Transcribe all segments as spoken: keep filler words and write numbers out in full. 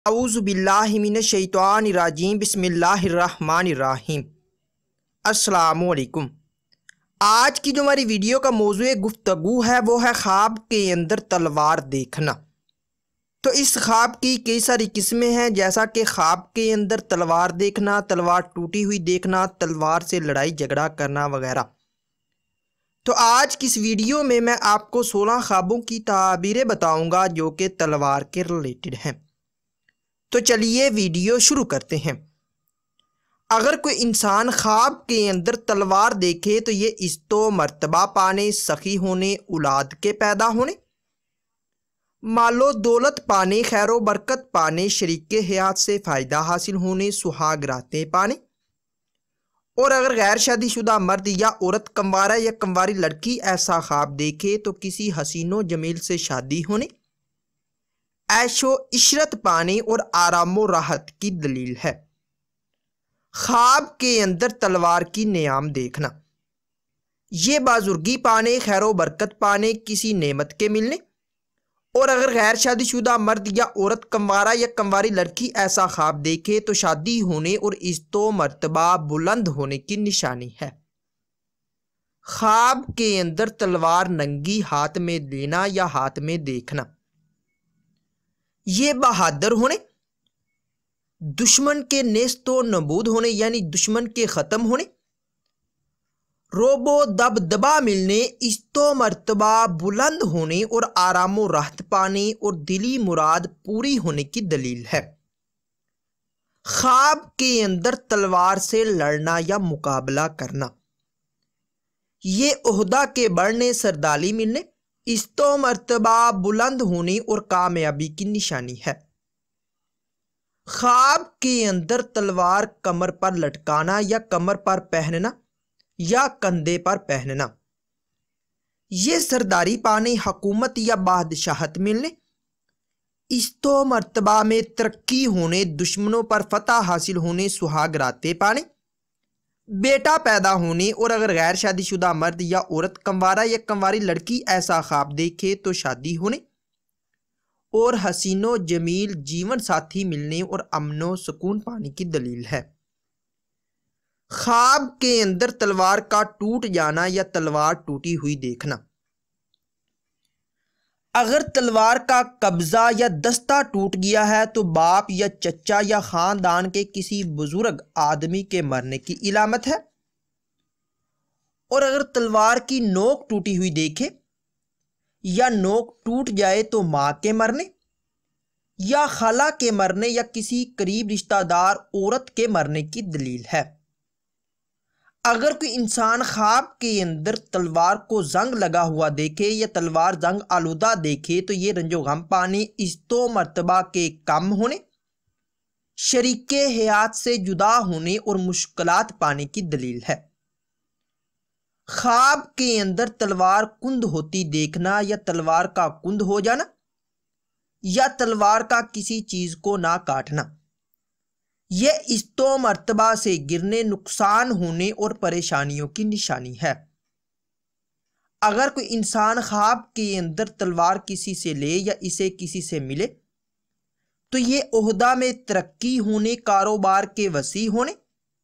औज़ुबिल्लाहिमिनश्शैतानिर्रजीम बिस्मिल्लाहिर्रहमानिर्रहीम। अस्सलामुअलैकुम। आज की जो हमारी वीडियो का मौज़ूए गुफ्तगू है वो है ख्वाब के अंदर तलवार देखना। तो इस ख्वाब की कई सारी किस्में हैं, जैसा कि ख्वाब के अंदर तलवार देखना, तलवार टूटी हुई देखना, तलवार से लड़ाई झगड़ा करना वगैरह। तो आज की इस वीडियो में मैं आपको सोलह ख्वाबों की ताबीरें बताऊंगा जो कि तलवार के रिलेटेड हैं। तो चलिए वीडियो शुरू करते हैं। अगर कोई इंसान ख्वाब के अंदर तलवार देखे तो ये इस्तो मर्तबा पाने, सखी होने, औलाद के पैदा होने, मालो दौलत पाने, खैरो बरकत पाने, शरीके हयात से फ़ायदा हासिल होने, सुहाग रातें पाने। और अगर गैर शादीशुदा मर्द या औरत, कंवारा या कंवारी लड़की ऐसा ख्वाब देखे तो किसी हसीनो जमील से शादी होने, ऐशो इशरत पाने और आरामो राहत की दलील है। ख्वाब के अंदर तलवार की नियाम देखना, ये बाजुर्गी पाने, खैरो बरकत पाने, किसी नेमत के मिलने। और अगर गैर शादीशुदा मर्द या औरत, कंवारा या कंवारी लड़की ऐसा ख्वाब देखे तो शादी होने और इज्जतो मर्तबा बुलंद होने की निशानी है। ख्वाब के अंदर तलवार नंगी हाथ में लेना या हाथ में देखना, ये बहादुर होने, दुश्मन के नेस्तो नबूद होने यानी दुश्मन के ख़त्म होने, रोबो दब दबा मिलने, इस्तो मर्तबा बुलंद होने और आरामो राहत पाने और दिली मुराद पूरी होने की दलील है। ख्वाब के अंदर तलवार से लड़ना या मुकाबला करना, ये ओहदा के बढ़ने, सरदारी मिलने, इस्तो मर्तबा बुलंद होने और कामयाबी की निशानी है। ख्वाब के अंदर तलवार कमर पर लटकाना या कमर पर पहनना या कंधे पर पहनना, ये सरदारी पाने, हकूमत या बादशाहत मिलने, इस्तो मर्तबा में तरक्की होने, दुश्मनों पर फतह हासिल होने, सुहाग रातें पाने, बेटा पैदा होने। और अगर गैर शादीशुदा मर्द या औरत, कंवारा या कंवारी लड़की ऐसा ख्वाब देखे तो शादी होने और हसीनो जमील जीवन साथी मिलने और अमनो सुकून पाने की दलील है। ख्वाब के अंदर तलवार का टूट जाना या तलवार टूटी हुई देखना, अगर तलवार का कब्जा या दस्ता टूट गया है तो बाप या चचा या खानदान के किसी बुजुर्ग आदमी के मरने की इलामत है। और अगर तलवार की नोक टूटी हुई देखे या नोक टूट जाए तो माँ के मरने या खाला के मरने या किसी करीब रिश्तेदार औरत के मरने की दलील है। अगर कोई इंसान ख्वाब के अंदर तलवार को जंग लगा हुआ देखे या तलवार जंग आलूदा देखे तो ये रंजो गम पाने, इज्जतो मर्तबा के कम होने, शरीके हयात से जुदा होने और मुश्किलात पाने की दलील है। ख्वाब के अंदर तलवार कुंद होती देखना या तलवार का कुंद हो जाना या तलवार का किसी चीज को ना काटना, यह इस्तो मर्तबा से गिरने, नुकसान होने और परेशानियों की निशानी है। अगर कोई इंसान ख्वाब के अंदर तलवार किसी से ले या इसे किसी से मिले तो ये ओहदा में तरक्की होने, कारोबार के वसी होने,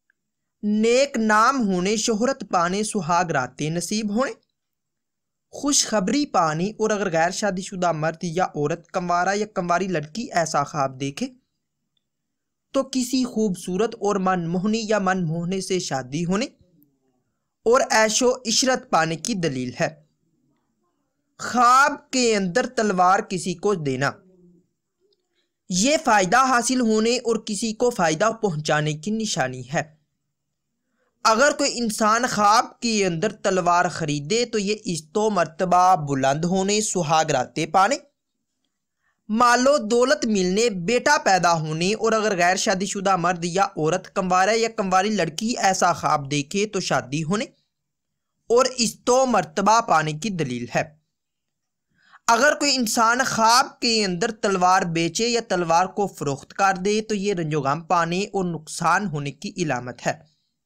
नेक नाम होने, शोहरत पाने, सुहाग रातें नसीब होने, खुशखबरी पानी। और अगर गैर शादीशुदा मर्द या औरत, कंवारा या कंवारी लड़की ऐसा ख्वाब देखे तो किसी खूबसूरत और मनमोहनी या मनमोहने से शादी होने और ऐशो इशरत पाने की दलील है। ख्वाब के अंदर तलवार किसी को देना, ये फायदा हासिल होने और किसी को फायदा पहुंचाने की निशानी है। अगर कोई इंसान ख्वाब के अंदर तलवार खरीदे तो ये इज्जतो मर्तबा बुलंद होने, सुहाग रातें पाने, मालो दौलत मिलने, बेटा पैदा होने। और अगर गैर शादीशुदा मर्द या औरत, कंवारा या कंवारी लड़की ऐसा ख्वाब देखे तो शादी होने और इज्जतो मर्तबा पाने की दलील है। अगर कोई इंसान ख्वाब के अंदर तलवार बेचे या तलवार को फरोख्त कर दे तो ये रंजोगम पाने और नुकसान होने की इलामत है।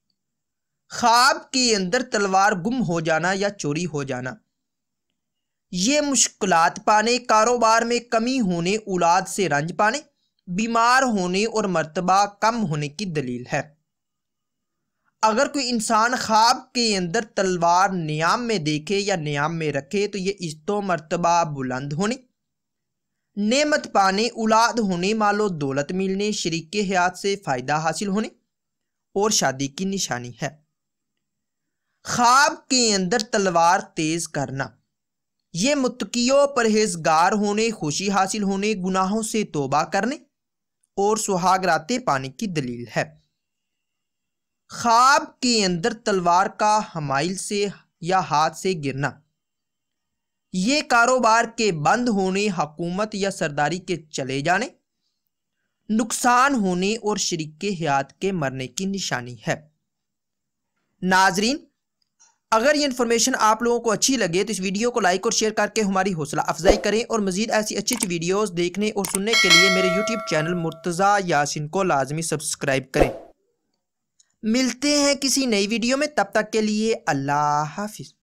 ख्वाब के अंदर तलवार गुम हो जाना या चोरी हो जाना, ये मुश्किलात पाने, कारोबार में कमी होने, औलाद से रंज पाने, बीमार होने और मर्तबा कम होने की दलील है। अगर कोई इंसान ख्वाब के अंदर तलवार नियाम में देखे या नियाम में रखे तो ये इस्तो मर्तबा बुलंद होने, नेमत पाने, औलाद होने, मालो दौलत मिलने, शरीक हयात से फ़ायदा हासिल होने और शादी की निशानी है। ख्वाब के अंदर तलवार तेज करना ये मुत्तकियों, परहेजगार होने, खुशी हासिल होने, गुनाहों से तौबा करने और सुहागराते पाने की दलील है। ख्वाब के अंदर तलवार का हमाइल से या हाथ से गिरना ये कारोबार के बंद होने, हुकूमत या सरदारी के चले जाने, नुकसान होने और शरीक हयात के मरने की निशानी है। नाजरीन, अगर ये इन्फॉर्मेशन आप लोगों को अच्छी लगे तो इस वीडियो को लाइक और शेयर करके हमारी हौसला अफजाई करें और मजीद ऐसी अच्छी अच्छी वीडियोस देखने और सुनने के लिए मेरे यूट्यूब चैनल मुर्तज़ा यासिन को लाजमी सब्सक्राइब करें। मिलते हैं किसी नई वीडियो में, तब तक के लिए अल्लाह हाफिज़।